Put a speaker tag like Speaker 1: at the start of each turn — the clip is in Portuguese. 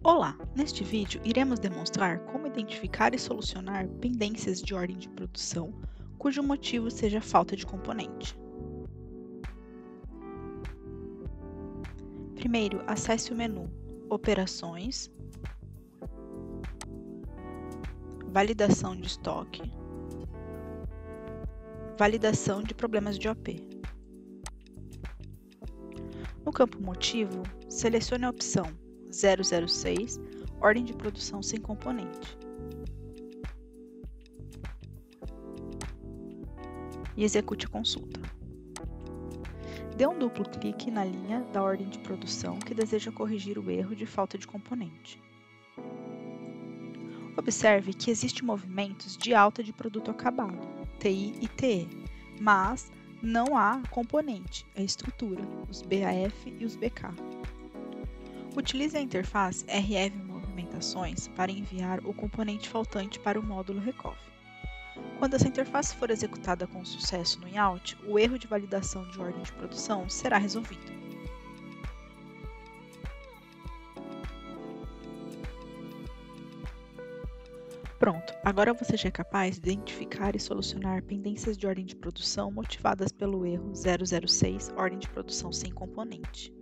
Speaker 1: Olá! Neste vídeo, iremos demonstrar como identificar e solucionar pendências de ordem de produção cujo motivo seja falta de componente. Primeiro, acesse o menu Operações, Validação de estoque, Validação de problemas de OP. No campo Motivo, selecione a opção 006, Ordem de produção sem componente. E execute a consulta. Dê um duplo clique na linha da ordem de produção que deseja corrigir o erro de falta de componente. Observe que existem movimentos de alta de produto acabado, TI e TE, mas não há componente, a estrutura, os BAF e os BK. Utilize a interface RF Movimentações para enviar o componente faltante para o módulo Recoff. Quando essa interface for executada com sucesso no in-out, o erro de validação de ordem de produção será resolvido. Pronto, agora você já é capaz de identificar e solucionar pendências de ordem de produção motivadas pelo erro 006, ordem de produção sem componente.